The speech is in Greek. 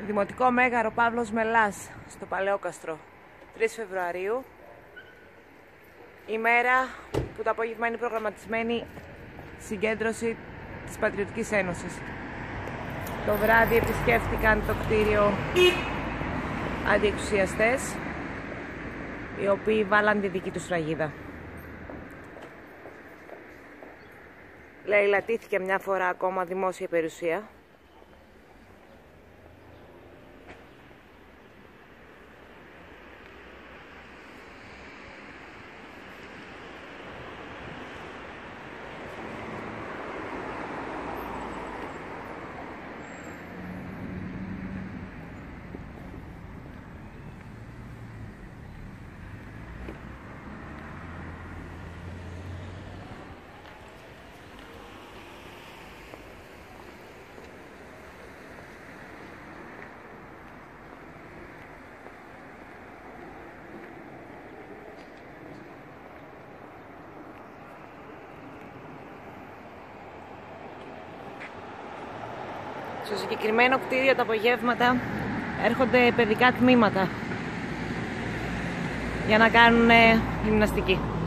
Δημοτικό Μέγαρο Παύλος Μελάς στο Παλαιόκαστρο, 3 Φεβρουαρίου, ημέρα που το απόγευμα είναι προγραμματισμένη συγκέντρωση της Πατριωτικής Ένωσης. Το βράδυ επισκέφτηκαν το κτίριο αντιεξουσιαστές, οι οποίοι βάλαν τη δική τους σφραγίδα. Λαιλατήθηκε μια φορά ακόμα δημόσια περιουσία. Στο συγκεκριμένο κτίριο τα απογεύματα έρχονται παιδικά τμήματα για να κάνουν γυμναστική.